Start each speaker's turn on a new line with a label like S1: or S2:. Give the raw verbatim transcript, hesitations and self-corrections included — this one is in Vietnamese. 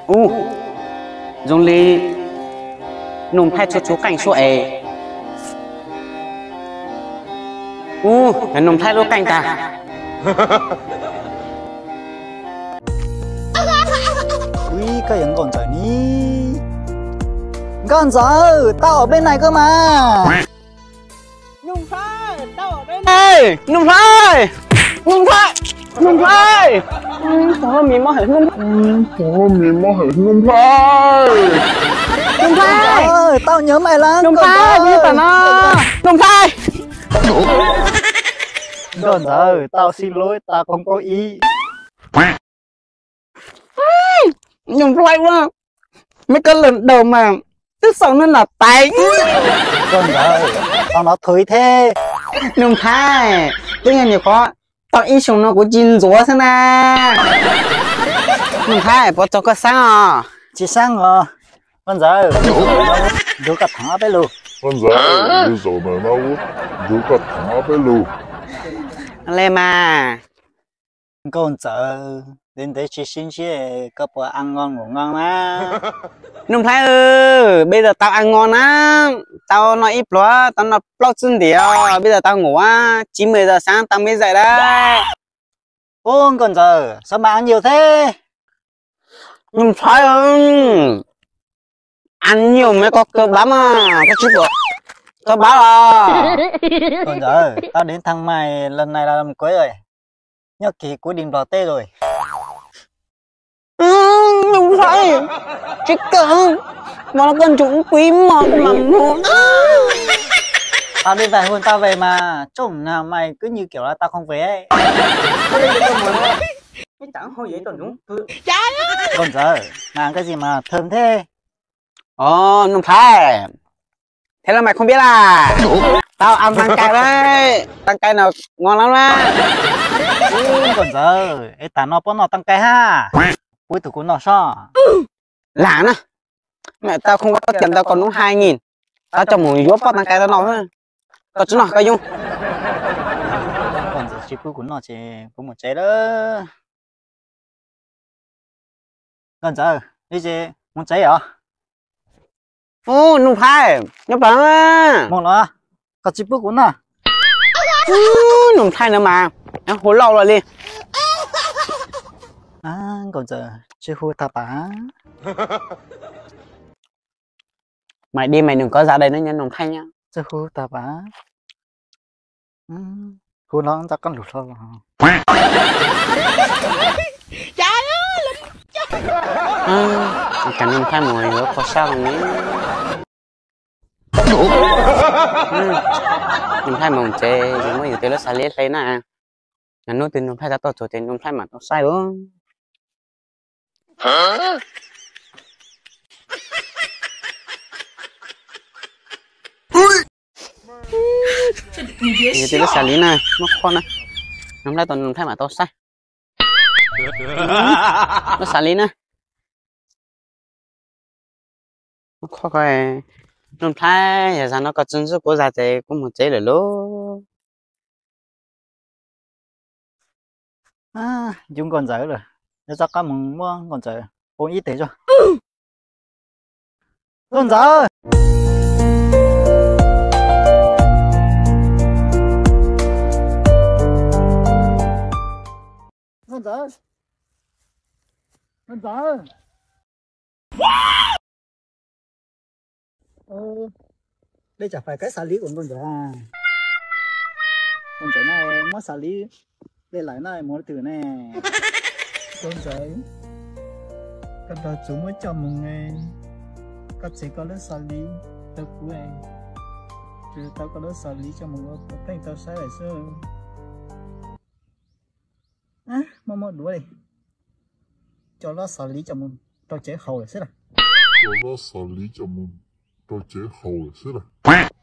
S1: u dùng li nung thay cho chú cảnh xuôi u là nung thay luôn cảnh ta
S2: ui cái gì còn trời ní con giờ tao ở bên này cơ mà
S1: nung thay tao ở bên này nung thay nung thay nung thay sao mình mà hết nung sao mình mà hết nung thay nung thay
S2: ơi tao nhớ mày lắm
S1: nung thay như tao nó nung thay
S2: con giờ tao xin lỗi tao không có ý
S1: nung thay quá mấy cái lần đầu mà tức sau nó là tay
S2: con giờ tao nói thôi thế
S1: nung thay tự nhiên nhiều khó tao ý xong nó của chín rúa thế nè nung thay bỏ cho cái sáng à
S2: chị sang à con giờ dù cả thằng bé luôn
S3: con giờ bây giờ này nó dù cả thằng bé luôn
S1: lên mà
S2: con giờ đến đấy chỉ xin chứ có bữa ăn ngon ngủ ngon á
S1: nung thay ơi bây giờ tao ăn ngon á tao nói ít quá tao nói blog chân điều bây giờ tao ngủ á chín mười giờ sáng tao mới dậy đấy
S2: ô con giờ sao mà ăn nhiều thế
S1: nung thay ơi ăn nhiều mới có cơ bắp à cái chút bữa cơ bắp à
S2: con giờ tao đến thằng mày lần này là làm cưới rồi nhớ kỳ cuối điểm lọt tê rồi
S1: nung thay chết cưng mà nó cần chúng quý một mà muốn
S2: tao đi vài hôm tao về mà chồng nào mày cứ như kiểu là tao không về ấy
S1: cái chẳng hồi vậy tao đúng
S2: còn giờ làm cái gì mà thơm thế
S1: ồ nung thay thế là mày không biết à tao ăn tăng cay đấy tăng cay nào ngon lắm đấy
S2: còn giờ ấy ta nó nó tăng cay ha cuối từ cũng nó sao
S1: lạ nè mẹ tao không có tiền tao còn đúng hai nghìn tao cho một yếu tăng cay tao nói thôi tao chứ nào cái dung
S2: còn giờ chỉ cuối cũng nó chỉ cũng một trái đó còn giờ đi gì muốn trái à
S1: ô nung thay nhớ bạn á
S2: một nữa có chỉ cuối cũng à
S1: nung thay nữa mà nó hối lâu rồi đi
S2: à còn giờ chưa hôi ta bá
S1: mày đi mày đừng có ra đây nữa nha nung thay nha
S2: chưa hôi ta bá hôi nó chắc con lụt thôi
S1: à cả nung thay mồi nữa có sao không nhỉ nung thay mồng chê nhưng mà giờ nó xả liệt lấy nè anh nói tin nung thay ta to rồi tin nung thay mà tao sai đúng hả giờ thì nó xả lý này nó con này nung thay toàn nung thay mà tao sai nó xả lý này nó khó coi nung thay giờ sao nó có chân sức của gia thế cũng một chế rồi luôn
S2: à chúng còn giờ rồi nó chắc có mừng mua còn giờ ôn ít thế cho còn giờ con giờ con giờ ờ đây chả phải cái xả lý của con giờ à con giờ này mất xả lý đây lại này một từ này con giờ con đó chúng mới chồng một ngày các chị có lớp xả lý tao cũ này chứ tao có lớp xả lý cho một người có tao sai lại xưa à mà một đuổi đi cho nó xử lý cho mình tao chế hậu là xí là
S3: cho nó xử lý cho mình tao chế hậu là xí là